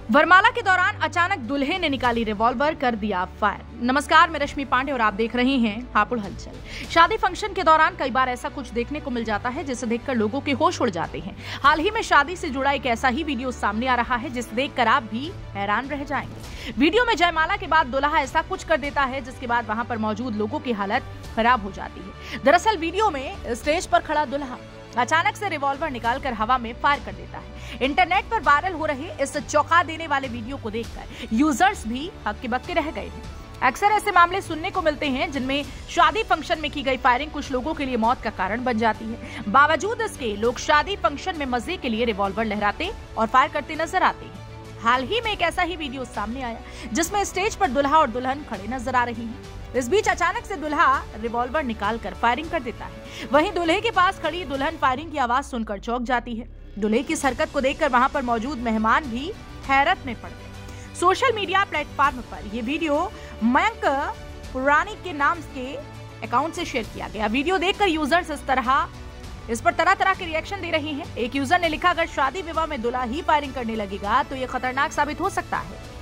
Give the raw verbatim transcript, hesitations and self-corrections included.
वरमाला के दौरान अचानक दूल्हे ने निकाली रिवॉल्वर, कर दिया फायर। नमस्कार, मैं रश्मि पांडे और आप देख रहे हैं हापुड़ हलचल। शादी फंक्शन के दौरान कई बार ऐसा कुछ देखने को मिल जाता है जिसे देखकर लोगों के होश उड़ जाते हैं। हाल ही में शादी से जुड़ा एक ऐसा ही वीडियो सामने आ रहा है जिसे देखकर आप भी हैरान रह जाएंगे। वीडियो में जयमाला के बाद दुल्हा ऐसा कुछ कर देता है जिसके बाद वहां पर मौजूद लोगों की हालत खराब हो जाती है। दरअसल वीडियो में स्टेज पर खड़ा दुल्हा अचानक से रिवॉल्वर निकालकर हवा में फायर कर देता है। इंटरनेट पर वायरल हो रहे इस चौंका देने वाले वीडियो को देखकर यूजर्स भी हक्के बक्के रह गए हैं। अक्सर ऐसे मामले सुनने को मिलते हैं जिनमें शादी फंक्शन में की गई फायरिंग कुछ लोगों के लिए मौत का कारण बन जाती है। बावजूद इसके लोग शादी फंक्शन में मजे के लिए रिवॉल्वर लहराते और फायर करते नजर आते हैं। हाल ही में एक ऐसा ही वीडियो सामने आया जिसमें स्टेज पर दुल्हा और दुल्हन खड़े नजर आ रही हैं। इस बीच अचानक से दुल्हा रिवॉल्वर निकालकर फायरिंग कर देता है। वहीं दूल्हे के पास खड़ी दुल्हन फायरिंग की आवाज सुनकर चौंक जाती है। दूल्हे की इस हरकत को देखकर वहां पर मौजूद मेहमान भी हैरत में पड़ गए। सोशल मीडिया प्लेटफॉर्म पर यह वीडियो मयंक पुरानी के नाम के अकाउंट से शेयर किया गया। वीडियो देखकर यूजर्स इस तरह इस पर तरह तरह के रिएक्शन दे रहे हैं। एक यूजर ने लिखा, अगर शादी विवाह में दूल्हा ही फायरिंग करने लगेगा तो ये खतरनाक साबित हो सकता है।